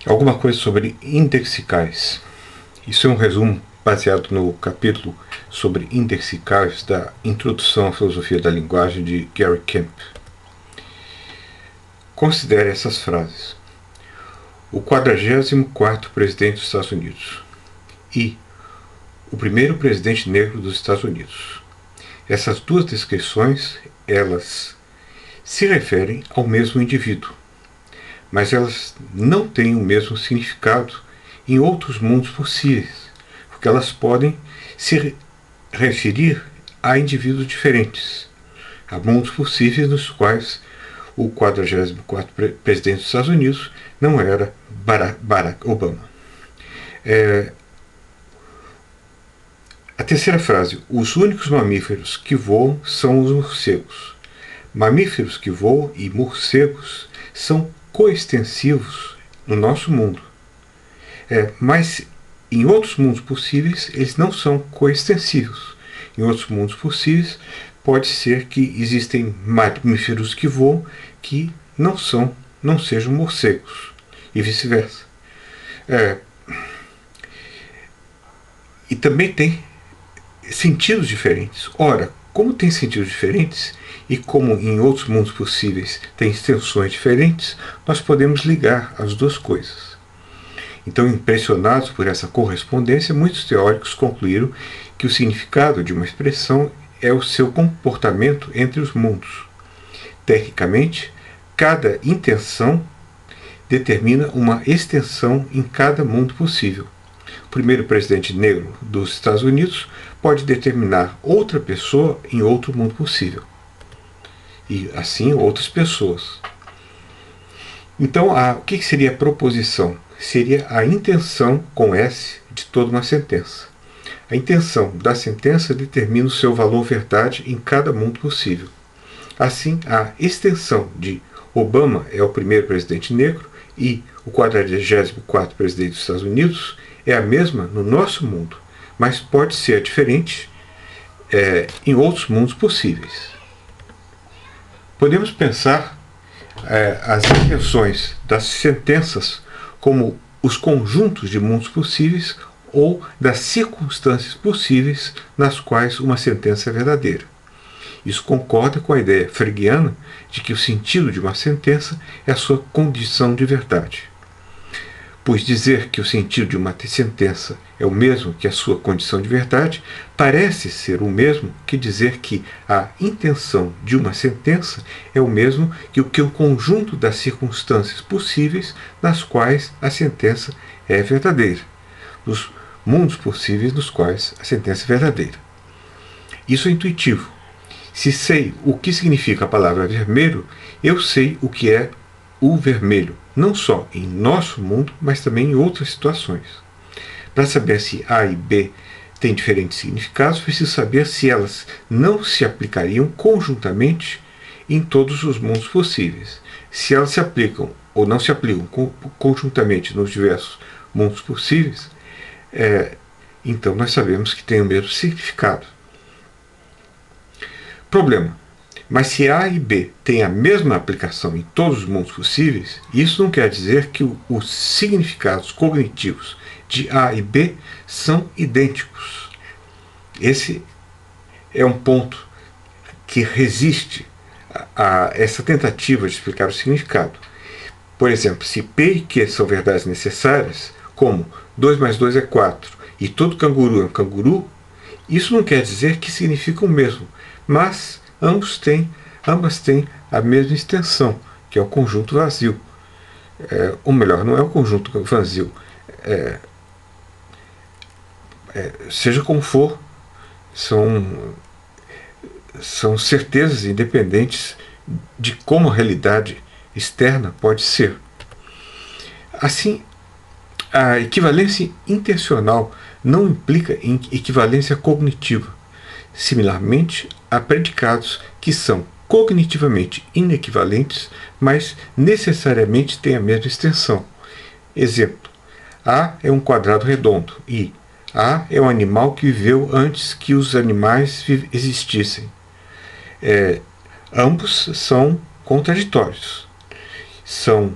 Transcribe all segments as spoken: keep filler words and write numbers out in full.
Alguma coisa sobre indexicais. Isso é um resumo baseado no capítulo sobre indexicais da Introdução à Filosofia da Linguagem de Gary Kemp. Considere essas frases. O quadragésimo quarto presidente dos Estados Unidos e o primeiro presidente negro dos Estados Unidos. Essas duas descrições, elas se referem ao mesmo indivíduo, mas elas não têm o mesmo significado em outros mundos possíveis, porque elas podem se referir a indivíduos diferentes, a mundos possíveis nos quais o quadragésimo quarto presidente dos Estados Unidos não era Barack Obama. É, a terceira frase, os únicos mamíferos que voam são os morcegos. Mamíferos que voam e morcegos são coextensivos no nosso mundo. É, mas em outros mundos possíveis eles não são coextensivos. Em outros mundos possíveis pode ser que existem mamíferos que voam que não são, não sejam morcegos e vice-versa. É, e também tem sentidos diferentes. Ora, como tem sentidos diferentes e como em outros mundos possíveis tem extensões diferentes, nós podemos ligar as duas coisas. Então, impressionados por essa correspondência, muitos teóricos concluíram que o significado de uma expressão é o seu comportamento entre os mundos. Tecnicamente, cada intenção determina uma extensão em cada mundo possível. O primeiro presidente negro dos Estados Unidos pode determinar outra pessoa em outro mundo possível. E assim outras pessoas. Então, a, o que seria a proposição? Seria a intenção com S de toda uma sentença. A intenção da sentença determina o seu valor verdade em cada mundo possível. Assim, a extensão de Obama é o primeiro presidente negro e o quadragésimo quarto presidente dos Estados Unidos é a mesma no nosso mundo, mas pode ser diferente é, em outros mundos possíveis. Podemos pensar é, as intenções das sentenças como os conjuntos de mundos possíveis ou das circunstâncias possíveis nas quais uma sentença é verdadeira. Isso concorda com a ideia fregiana de que o sentido de uma sentença é a sua condição de verdade. Pois dizer que o sentido de uma sentença é o mesmo que a sua condição de verdade parece ser o mesmo que dizer que a intenção de uma sentença é o mesmo que o que o conjunto das circunstâncias possíveis nas quais a sentença é verdadeira, nos mundos possíveis nos quais a sentença é verdadeira. Isso é intuitivo. Se sei o que significa a palavra vermelho, eu sei o que é o vermelho, não só em nosso mundo, mas também em outras situações. Para saber se A e B têm diferentes significados, preciso saber se elas não se aplicariam conjuntamente em todos os mundos possíveis. Se elas se aplicam ou não se aplicam conjuntamente nos diversos mundos possíveis, é, então nós sabemos que tem o mesmo significado. Problema. Mas se A e B têm a mesma aplicação em todos os mundos possíveis, isso não quer dizer que o, os significados cognitivos de A e B são idênticos. Esse é um ponto que resiste a, a essa tentativa de explicar o significado. Por exemplo, se P e Q são verdades necessárias, como dois mais dois é quatro e todo canguru é um canguru, isso não quer dizer que significam o mesmo, mas ambos têm, ambas têm a mesma extensão, que é o conjunto vazio. É, ou melhor, não é o conjunto vazio. É, é, seja como for, são, são certezas independentes de como a realidade externa pode ser. Assim, a equivalência intencional não implica em equivalência cognitiva. Similarmente, há predicados que são cognitivamente inequivalentes, mas necessariamente têm a mesma extensão. Exemplo: A é um quadrado redondo e A é um animal que viveu antes que os animais existissem. É, ambos são contraditórios. São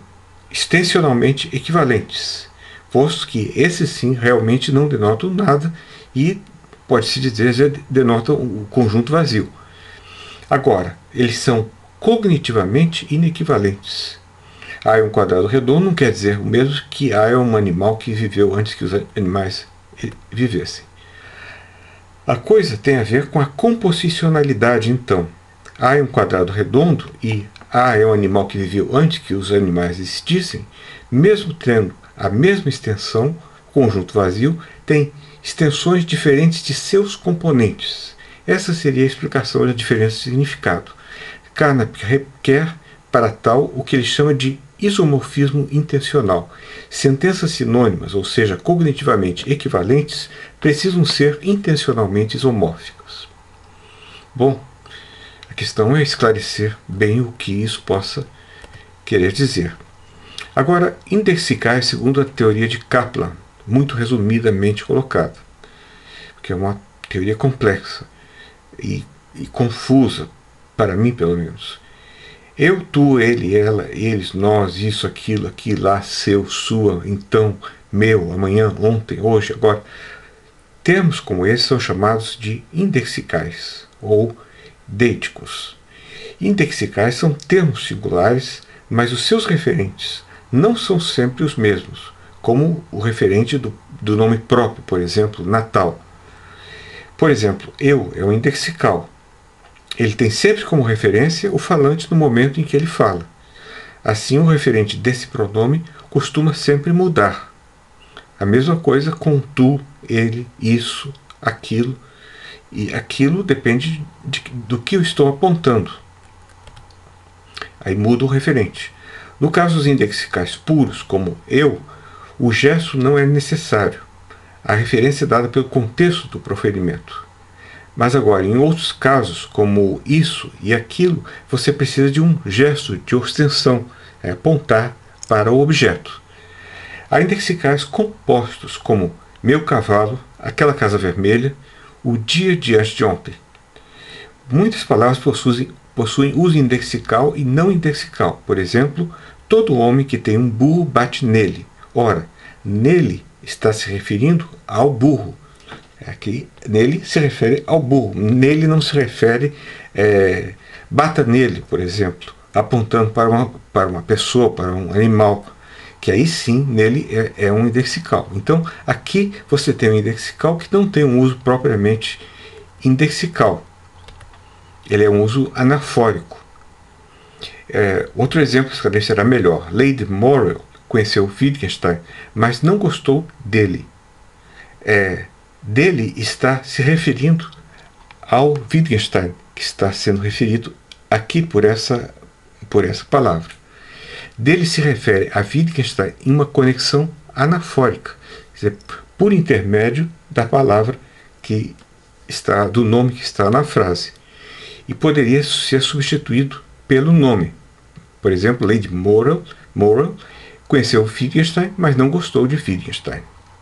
extensionalmente equivalentes, posto que esses sim realmente não denotam nada e, pode-se dizer, já denotam o conjunto vazio. Agora, eles são cognitivamente inequivalentes. A é um quadrado redondo não quer dizer o mesmo que A é um animal que viveu antes que os animais vivessem. A coisa tem a ver com a composicionalidade, então. A é um quadrado redondo e A é um animal que viveu antes que os animais existissem, mesmo tendo a mesma extensão, conjunto vazio, tem extensões diferentes de seus componentes. Essa seria a explicação da diferença de significado. Carnap requer para tal o que ele chama de isomorfismo intencional. Sentenças sinônimas, ou seja, cognitivamente equivalentes, precisam ser intencionalmente isomórficas. Bom, a questão é esclarecer bem o que isso possa querer dizer. Agora, indexicar segundo a teoria de Kaplan, muito resumidamente colocada, que é uma teoria complexa e, e confusa, para mim pelo menos. Eu, tu, ele, ela, eles, nós, isso, aquilo, aqui, lá, seu, sua, então, meu, amanhã, ontem, hoje, agora. Termos como esses são chamados de indexicais ou deíticos. Indexicais são termos singulares, mas os seus referentes não são sempre os mesmos, como o referente do, do nome próprio, por exemplo, Natal. Por exemplo, eu é um indexical. Ele tem sempre como referência o falante no momento em que ele fala. Assim, o referente desse pronome costuma sempre mudar. A mesma coisa com tu, ele, isso, aquilo. E aquilo depende de, do que eu estou apontando. Aí muda o referente. No caso dos indexicais puros, como eu, o gesto não é necessário. A referência é dada pelo contexto do proferimento. Mas agora, em outros casos, como isso e aquilo, você precisa de um gesto de ostenção, é apontar para o objeto. Há indexicais compostos, como meu cavalo, aquela casa vermelha, o dia diante de ontem. Muitas palavras possuem, possuem uso indexical e não indexical. Por exemplo, todo homem que tem um burro bate nele. Ora, nele está se referindo ao burro. Aqui, nele se refere ao burro. Nele não se refere, é, bata nele, por exemplo, apontando para uma, para uma pessoa, para um animal, que aí sim, nele é, é um indexical. Então, aqui você tem um indexical que não tem um uso propriamente indexical. Ele é um uso anafórico. É, outro exemplo esclarecerá melhor. Lady Morrell conheceu Wittgenstein, mas não gostou dele. É, dele está se referindo ao Wittgenstein, que está sendo referido aqui por essa, por essa palavra. Dele se refere a Wittgenstein em uma conexão anafórica, quer dizer, por intermédio da palavra que está, do nome que está na frase, e poderia ser substituído pelo nome. Por exemplo, Lady Morrell, Morrell conheceu Wittgenstein, mas não gostou de Wittgenstein.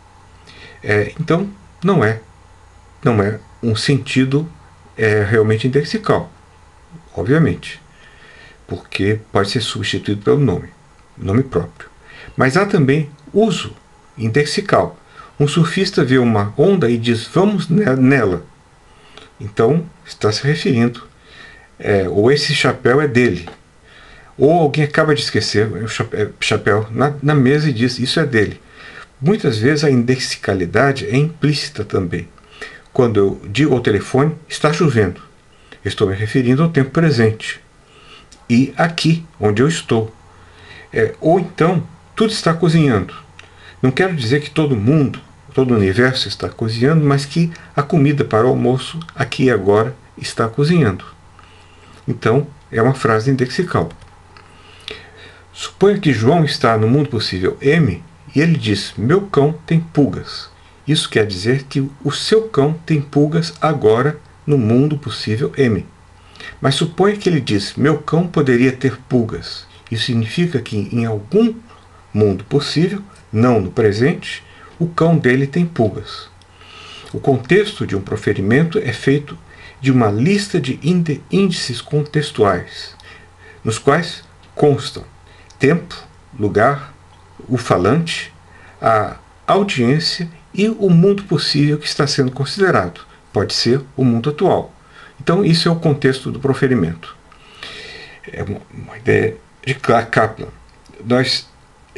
É, então, não é, não é um sentido é, realmente indexical, obviamente, porque pode ser substituído pelo nome, nome próprio. Mas há também uso indexical. Um surfista vê uma onda e diz, vamos nela. Então, está se referindo, é, ou esse chapéu é dele. Ou alguém acaba de esquecer o chapéu na, na mesa e diz, isso é dele. Muitas vezes a indexicalidade é implícita também. Quando eu digo ao telefone, está chovendo. Estou me referindo ao tempo presente. E aqui, onde eu estou. É, ou então, tudo está cozinhando. Não quero dizer que todo mundo, todo o universo está cozinhando, mas que a comida para o almoço, aqui e agora, está cozinhando. Então, é uma frase indexical. Suponha que João está no mundo possível M e ele diz, meu cão tem pulgas. Isso quer dizer que o seu cão tem pulgas agora no mundo possível M. Mas suponha que ele diz, meu cão poderia ter pulgas. Isso significa que em algum mundo possível, não no presente, o cão dele tem pulgas. O contexto de um proferimento é feito de uma lista de índices contextuais, nos quais constam tempo, lugar, o falante, a audiência e o mundo possível que está sendo considerado. Pode ser o mundo atual. Então, isso é o contexto do proferimento. É uma, uma ideia de Kaplan. Nós,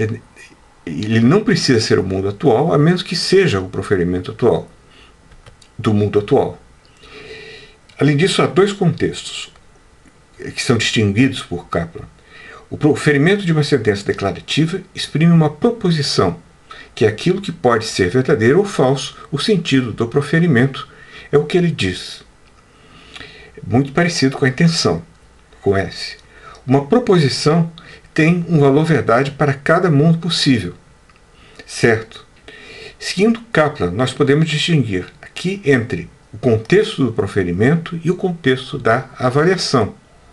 ele não precisa ser o mundo atual, a menos que seja o proferimento atual, do mundo atual. Além disso, há dois contextos que são distinguidos por Kaplan. O proferimento de uma sentença declarativa exprime uma proposição, que é aquilo que pode ser verdadeiro ou falso. O sentido do proferimento é o que ele diz. Muito parecido com a intenção, com S. Uma proposição tem um valor verdade para cada mundo possível. Certo? Seguindo Kaplan, nós podemos distinguir aqui entre o contexto do proferimento e o contexto da avaliação.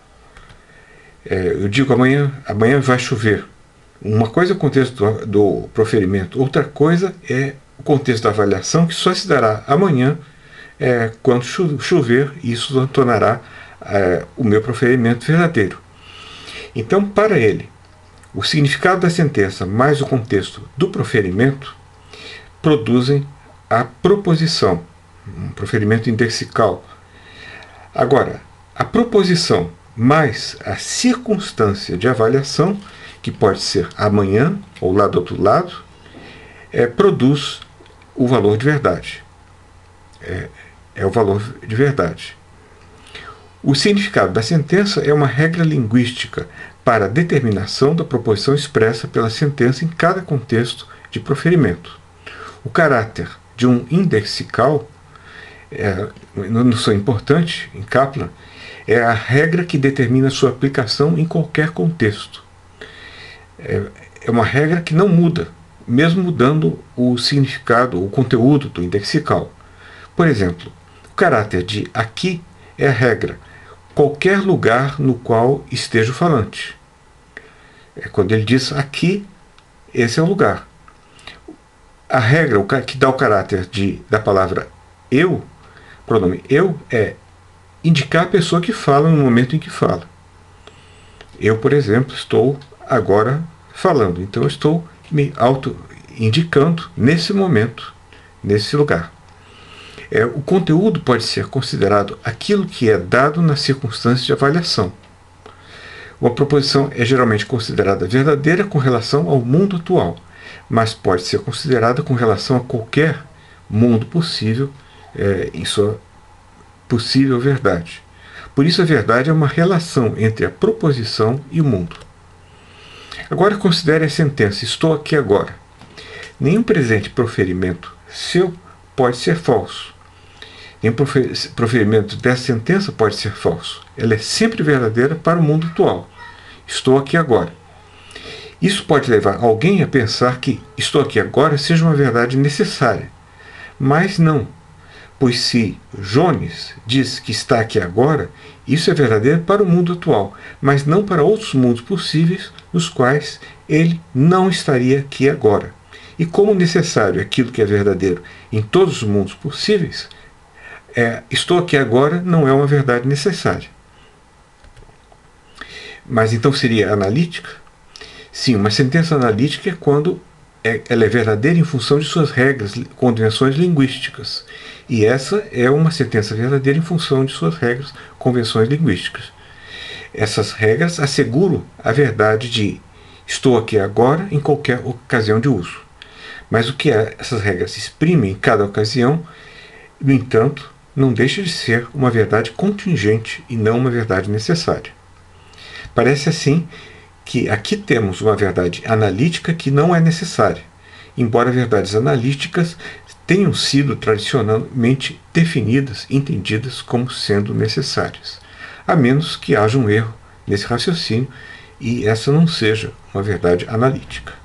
É, eu digo amanhã, amanhã vai chover. Uma coisa é o contexto do, do proferimento, outra coisa é o contexto da avaliação, que só se dará amanhã é, quando chover, e isso tornará é, o meu proferimento verdadeiro. Então, para ele, o significado da sentença mais o contexto do proferimento produzem a proposição, um proferimento indexical. Agora, a proposição mais a circunstância de avaliação, que pode ser amanhã ou lá do outro lado, é, produz o valor de verdade. É, é o valor de verdade. O significado da sentença é uma regra linguística para a determinação da proposição expressa pela sentença em cada contexto de proferimento. O caráter de um indexical, é, noção importante em Kaplan, é a regra que determina sua aplicação em qualquer contexto. É, é uma regra que não muda, mesmo mudando o significado, o conteúdo do indexical. Por exemplo, o caráter de aqui é a regra, qualquer lugar no qual esteja o falante. É quando ele diz aqui, esse é o lugar. A regra que dá o caráter de, da palavra eu, pronome eu, é indicar a pessoa que fala no momento em que fala. Eu, por exemplo, estou agora falando, então eu estou me auto-indicando nesse momento, nesse lugar. É, o conteúdo pode ser considerado aquilo que é dado nas circunstâncias de avaliação. Uma proposição é geralmente considerada verdadeira com relação ao mundo atual, mas pode ser considerada com relação a qualquer mundo possível é, em sua possível verdade. Por isso a verdade é uma relação entre a proposição e o mundo. Agora considere a sentença, estou aqui agora. Nenhum presente proferimento seu pode ser falso. Nenhum proferimento dessa sentença pode ser falso. Ela é sempre verdadeira para o mundo atual. Estou aqui agora. Isso pode levar alguém a pensar que estou aqui agora seja uma verdade necessária. Mas não. Pois se Jones diz que está aqui agora, isso é verdadeiro para o mundo atual, mas não para outros mundos possíveis nos quais ele não estaria aqui agora. E como necessário é aquilo que é verdadeiro em todos os mundos possíveis, é, estou aqui agora não é uma verdade necessária. Mas então seria analítica? Sim, uma sentença analítica é quando é, ela é verdadeira em função de suas regras, convenções linguísticas. E essa é uma sentença verdadeira em função de suas regras, convenções linguísticas. Essas regras asseguram a verdade de estou aqui agora em qualquer ocasião de uso. Mas o que essas regras exprimem em cada ocasião, no entanto, não deixa de ser uma verdade contingente e não uma verdade necessária. Parece assim que aqui temos uma verdade analítica que não é necessária, embora verdades analíticas tenham sido tradicionalmente definidas, entendidas como sendo necessárias, a menos que haja um erro nesse raciocínio e essa não seja uma verdade analítica.